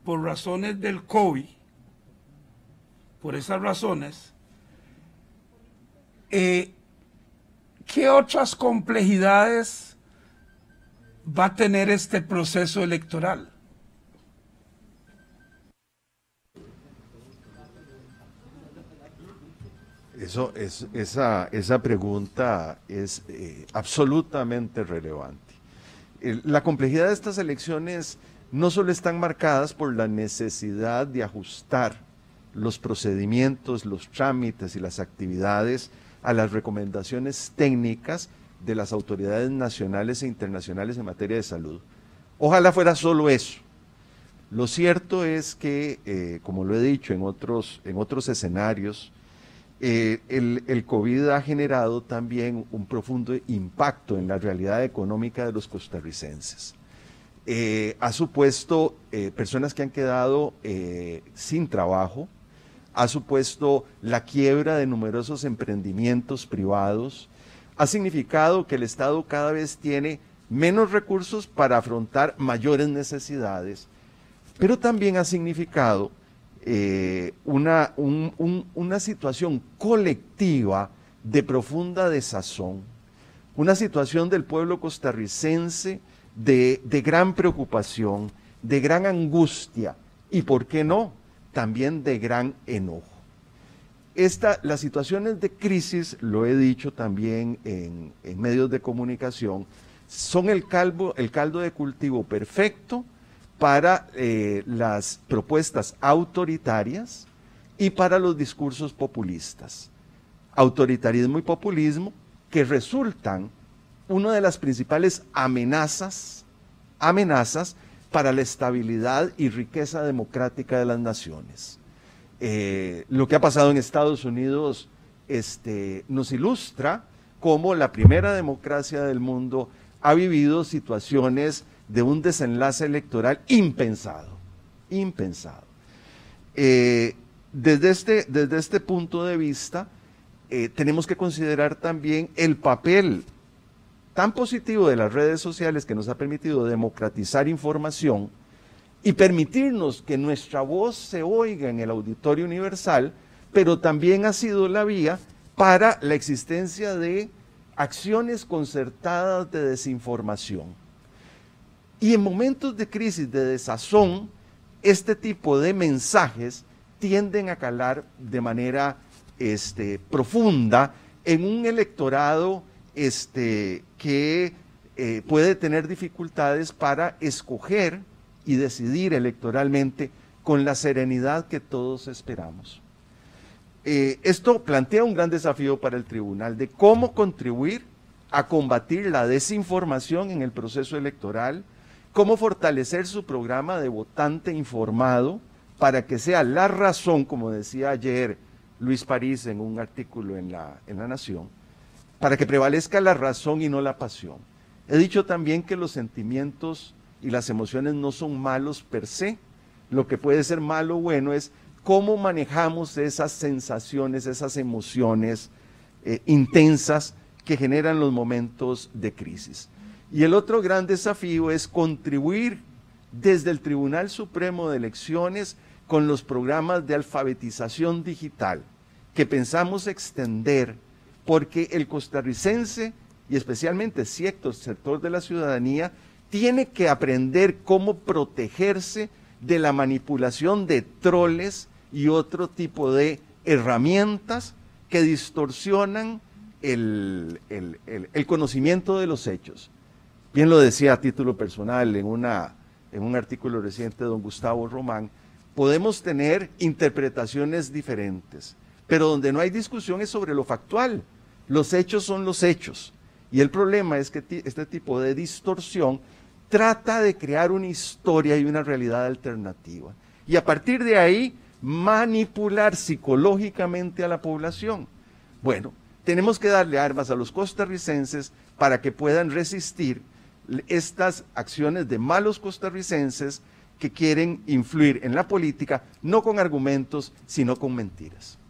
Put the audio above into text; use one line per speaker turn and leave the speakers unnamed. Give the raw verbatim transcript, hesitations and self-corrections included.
por razones del COVID, por esas razones, eh, ¿qué otras complejidades va a tener este proceso electoral?
Eso, es, esa, esa pregunta es eh, absolutamente relevante. El, la complejidad de estas elecciones no solo están marcadas por la necesidad de ajustar los procedimientos, los trámites y las actividades a las recomendaciones técnicas de las autoridades nacionales e internacionales en materia de salud. Ojalá fuera solo eso. Lo cierto es que, eh, como lo he dicho en otros, en otros escenarios, Eh, el, el COVID ha generado también un profundo impacto en la realidad económica de los costarricenses. Eh, ha supuesto eh, personas que han quedado eh, sin trabajo, ha supuesto la quiebra de numerosos emprendimientos privados, ha significado que el Estado cada vez tiene menos recursos para afrontar mayores necesidades, pero también ha significado Eh, una, un, un, una situación colectiva de profunda desazón, una situación del pueblo costarricense de, de gran preocupación, de gran angustia y, ¿por qué no?, también de gran enojo. Esta, las situaciones de crisis, lo he dicho también en, en medios de comunicación, son el caldo, el caldo de cultivo perfecto para eh, las propuestas autoritarias y para los discursos populistas. Autoritarismo y populismo que resultan una de las principales amenazas, amenazas para la estabilidad y riqueza democrática de las naciones. Eh, lo que ha pasado en Estados Unidos este, nos ilustra cómo la primera democracia del mundo ha vivido situaciones de un desenlace electoral impensado, impensado. Eh, desde, este, desde este punto de vista, eh, tenemos que considerar también el papel tan positivo de las redes sociales que nos ha permitido democratizar información y permitirnos que nuestra voz se oiga en el auditorio universal, pero también ha sido la vía para la existencia de acciones concertadas de desinformación. Y en momentos de crisis, de desazón, este tipo de mensajes tienden a calar de manera este, profunda en un electorado este, que eh, puede tener dificultades para escoger y decidir electoralmente con la serenidad que todos esperamos. Eh, esto plantea un gran desafío para el tribunal de cómo contribuir a combatir la desinformación en el proceso electoral, cómo fortalecer su programa de votante informado para que sea la razón, como decía ayer Luis París en un artículo en la, en La Nación, para que prevalezca la razón y no la pasión. He dicho también que los sentimientos y las emociones no son malos per se, lo que puede ser malo o bueno es cómo manejamos esas sensaciones, esas emociones eh, intensas que generan los momentos de crisis. Y el otro gran desafío es contribuir desde el Tribunal Supremo de Elecciones con los programas de alfabetización digital que pensamos extender, porque el costarricense, y especialmente cierto sector de la ciudadanía, tiene que aprender cómo protegerse de la manipulación de troles y otro tipo de herramientas que distorsionan el, el, el, el conocimiento de los hechos. Bien lo decía a título personal en, una, en un artículo reciente de don Gustavo Román, podemos tener interpretaciones diferentes, pero donde no hay discusión es sobre lo factual. Los hechos son los hechos. Y el problema es que este tipo de distorsión trata de crear una historia y una realidad alternativa. Y a partir de ahí, manipular psicológicamente a la población. Bueno, tenemos que darle armas a los costarricenses para que puedan resistir estas acciones de malos costarricenses que quieren influir en la política, no con argumentos, sino con mentiras.